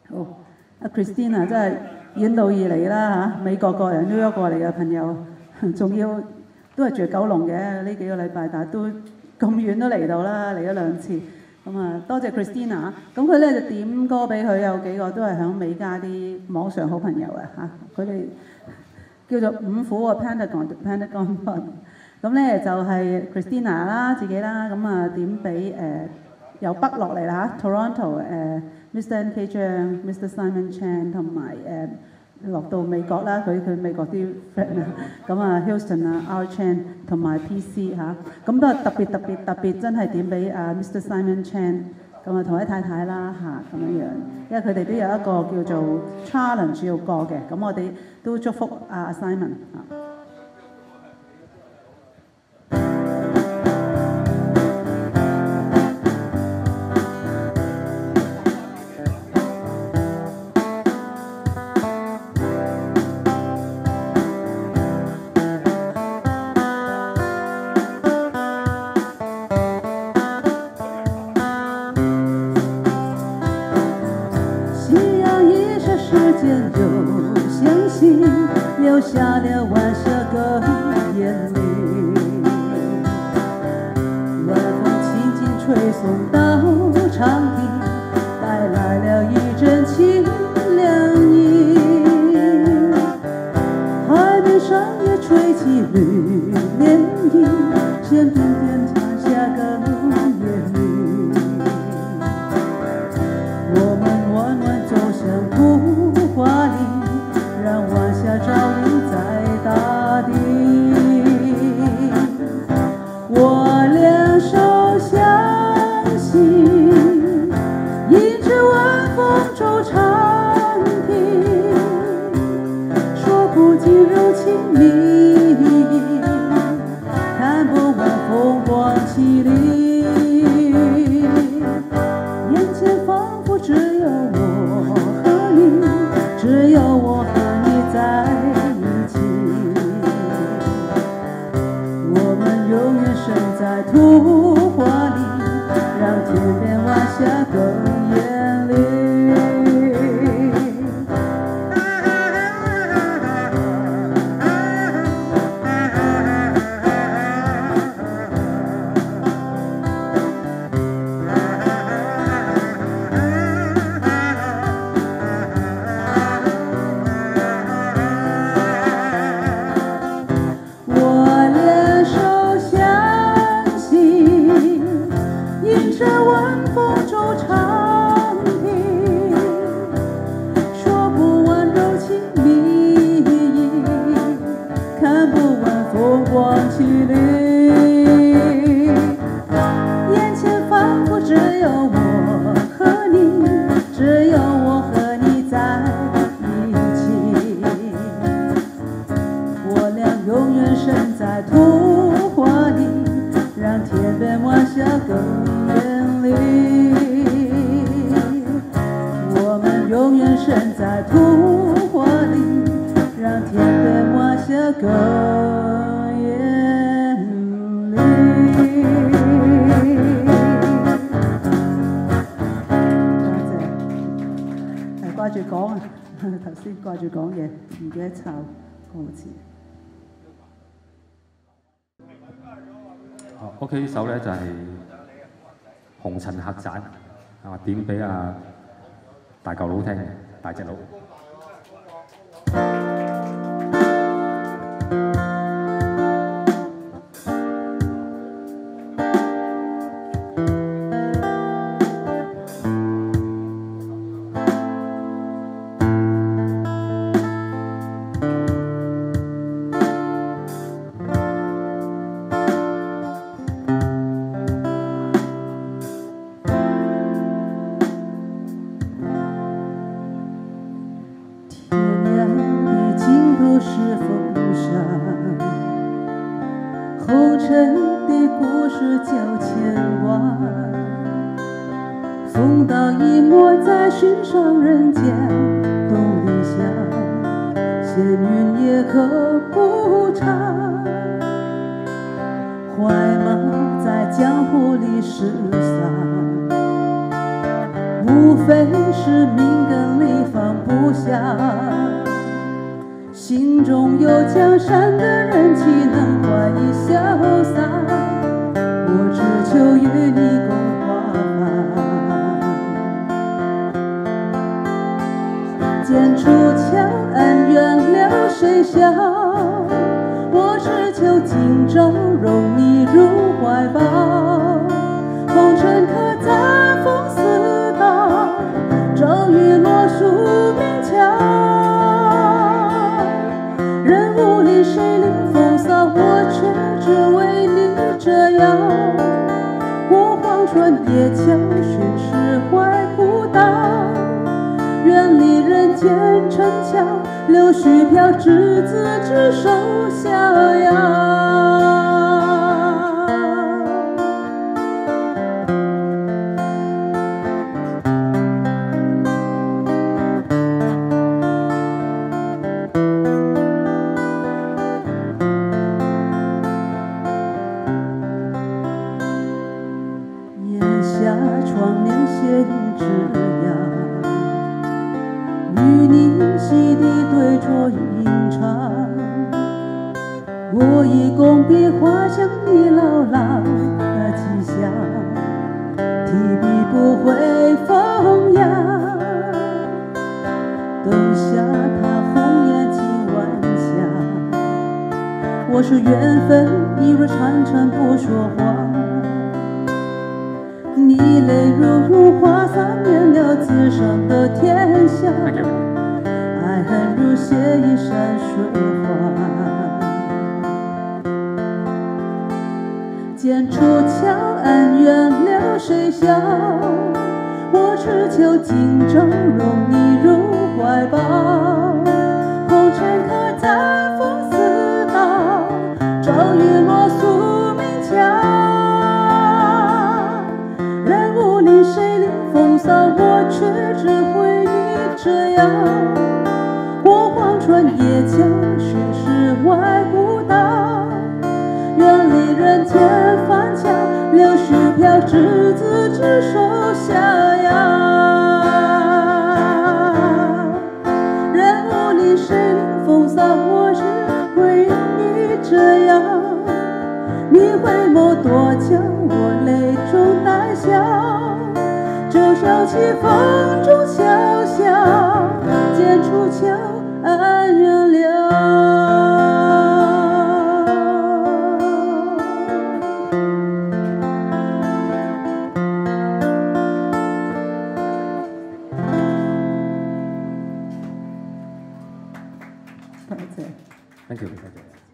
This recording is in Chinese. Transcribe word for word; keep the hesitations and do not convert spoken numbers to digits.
好，阿 Christina 真係遠道而嚟啦嚇，美國個人 New York 過嚟嘅朋友，仲要都係住九龍嘅呢幾個禮拜，但係都咁遠都嚟到啦，嚟咗兩次。咁啊，多謝 Christina。咁佢咧就點歌俾佢，有幾個都係響美加啲網上好朋友啊嚇，佢哋叫做五虎啊 Pentagon Pentagon Fund。咁咧就係 Christina 啦，自己啦，咁啊點俾誒由北落嚟啦嚇 Toronto 誒 Mister N K 張、Mister Simon Chan 同埋誒落到美國啦，佢佢美國啲 friend 啊，咁啊 Houston 啊 R Chan 同埋 P C 嚇，咁都係特別特別特別真係點俾啊 Mister Simon Chan， 咁啊同佢太太啦嚇咁樣樣，因為佢哋都有一個叫做 challenge 要過嘅，咁我哋都祝福阿 Simon 啊。留下了万舍个眼泪，晚风轻轻吹送到长堤，带来了一阵清凉意。海面上也吹起绿涟漪，肩并肩唱下个夜里。我们缓缓走向土花里，让晚霞照映在大地，我两手相携，迎着晚风走长堤，说不尽柔情蜜意，看不完风光绮丽，眼前仿佛只有我和你，只有我和你在一起，我们永远身在土花里，让天边晚霞更艳丽。 OK 呢首咧就係、是《紅塵客棧》，啊點俾阿大舊佬聽嘅，大隻佬。 无非是命根里中有江山的人，岂能怀疑潇洒？我只求与你共华发。剑出鞘，恩怨了谁晓？我只求今朝容你入怀抱。红尘客在风似刀，骤雨落树鸣桥。人无理谁领风骚，我却只为你折腰。过黄船夜桥，寻世怀古道。远离人间尘嚣，柳絮飘，执子之手逍遥。檐下窗帘斜映枝桠，与你洗涤对酌吟唱。我以工笔画向你牢牢的记下，提笔不会风雅。灯下他红颜尽晚霞，我是缘分一若缠缠不说话。你泪如如花洒，灭了此生的天下。爱恨如血一山水画。剑出鞘，恩怨了谁晓？我只求今朝容你入怀抱。红尘客在风似刀，骤雨落宿鸣桥。人无理谁领风骚，我却只为你折腰。过黄船夜桥，寻世怀古道。远离人间繁嚣，柳絮飘，执子之手逍遥。人无理谁领风骚，我只为你折腰。你回眸多久，我泪中带笑。旧小起风中潇潇，剑出鞘，恩怨了。多谢。 Thank you. Thank you.